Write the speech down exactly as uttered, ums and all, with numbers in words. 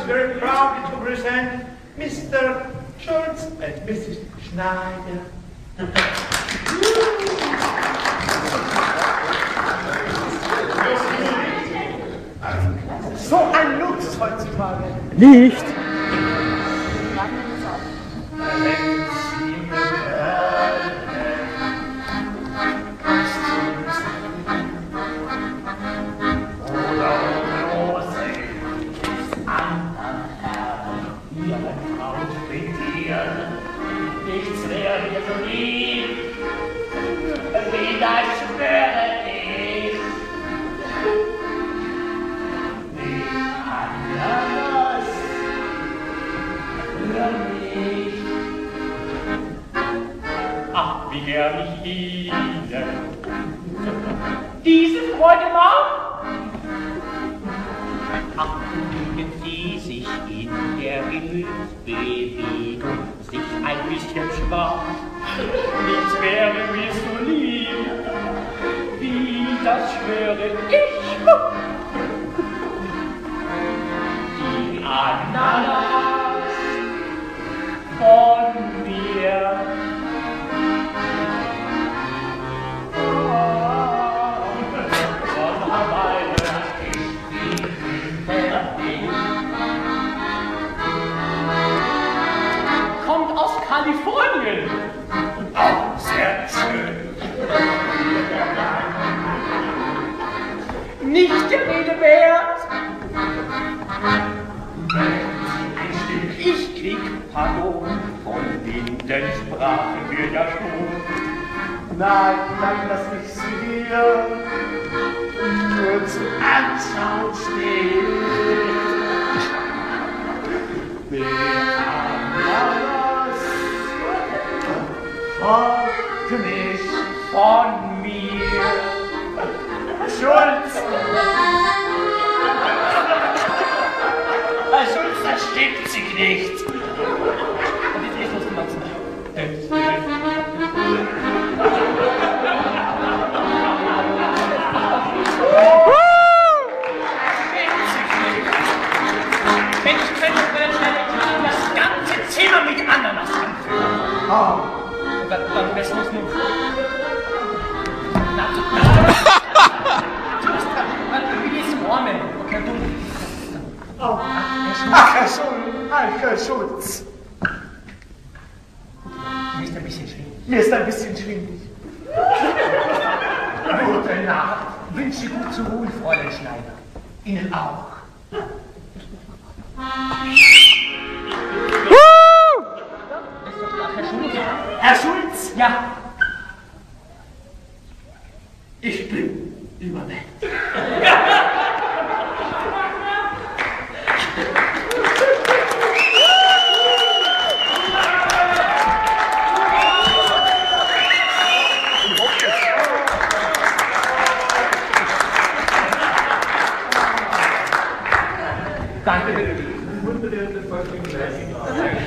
very proud to present Mister Schultz and Missus Schneider. So ein Luxus heutzutage. Nicht. Nichts wäre mir so lieb, wie das schwöre ich. Die Ananas für mich. Ach, wie gern ich Ihnen diese Freude macht. Ach, fügen Sie sich in der Gemütsbewegung sich ein bisschen schwach. Nichts wäre mir so lieb, wie das schwöre ich. Die Ananas von mir. Von Hawaii ich die kommt aus Kalifornien. Oh, sehr schön. Nicht der Rede wert. Ich krieg Pardon, von Winden sprachen wir ja schon. Nein, dann lass mich sie hier nur zum Anschauen stehen. Die Ananas von mich, von mir. Schulz! Herr Schulz, das stimmt sich nicht. Und jetzt ist was gemacht. Wenn ich könnte, würde ich das ganze Zimmer mit Ananas anfüllen. Oh. Dann, dann wäre es nur... Na, wie geht's dem Armen? Okay, du... Oh. Ach, Herr Schulz! Ach, Herr Schulz! Mir ist ein bisschen schwindelig. Mir ist ein bisschen schwindelig. Gute Nacht. Wünsche gut zu ruhen, Fräulein Schneider. Ihnen auch. Herr Schulz? Herr Schulz? Ja. Ich bin überwältigt. Danke.